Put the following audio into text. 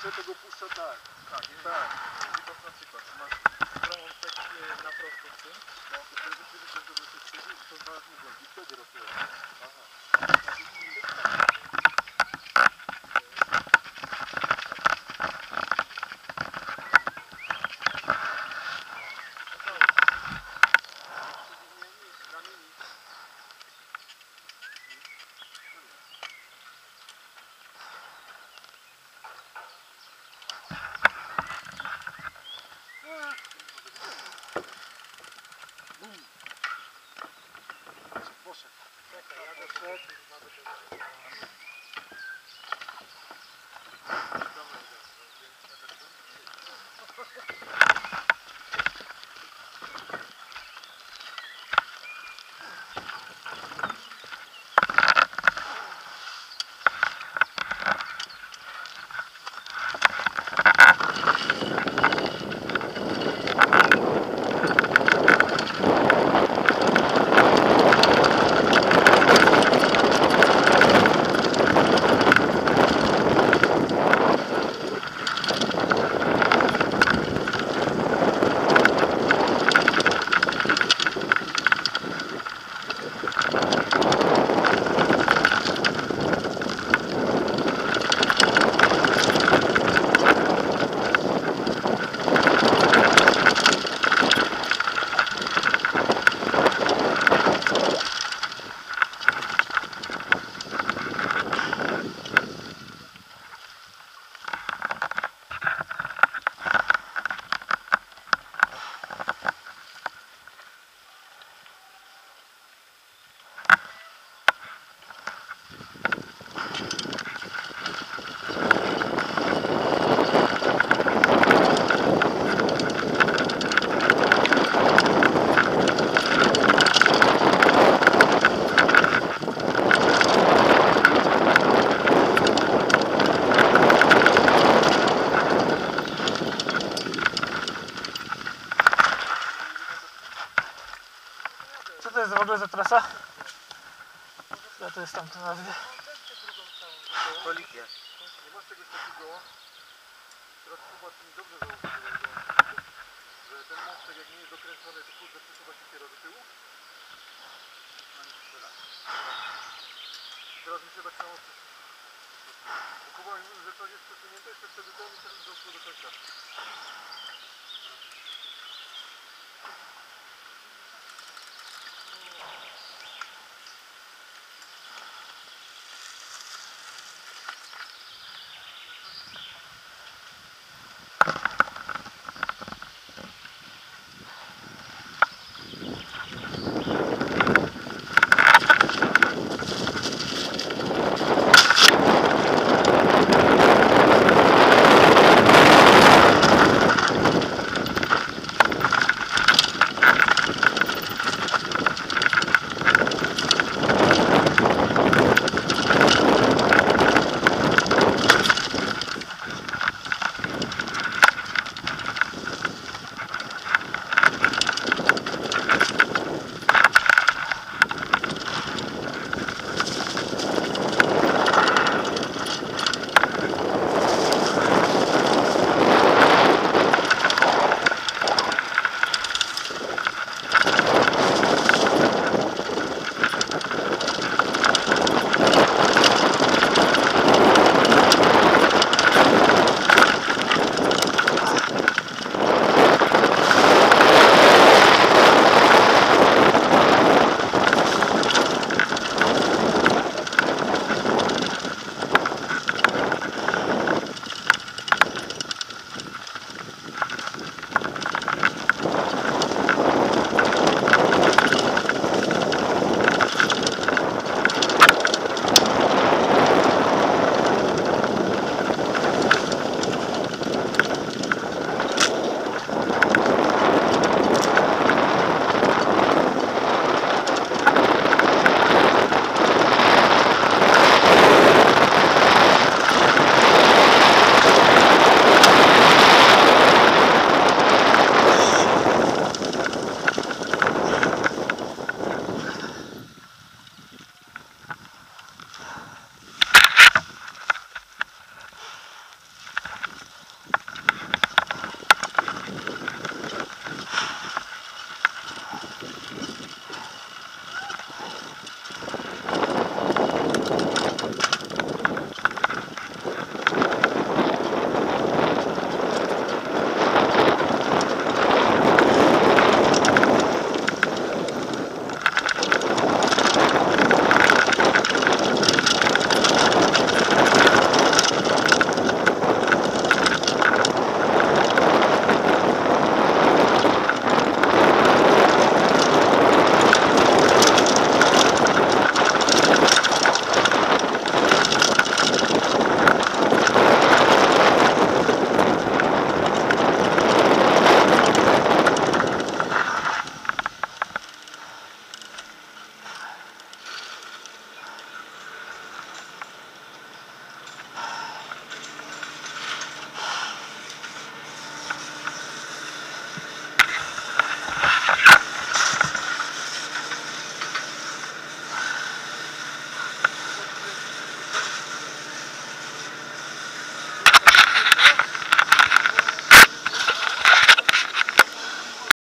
skacze, to go puszcza tak. Tak, jest Tak. na przykład masz stromą sekcję na prosto z tym, No, to wtedy rzeczywiście to się wtedy, to znalazł mu głębi, wtedy rosło. Aha. Poszedł. czekaj, ja go szedł. Co to jest w ogóle za trasa? Co to jest tam to nazwie? Kolikia. Nie masz czegoś takiego? Teraz popatrz mi dobrze zauważyłem, że ten mostek jak nie jest dokręcony, to kurde przesuwa się kierowca do tyłu. Teraz mi się tak samo przesuwa. Bo Kuba mi mówił, że coś jest przesunięte, jeszcze wtedy to mi też doszło do końca.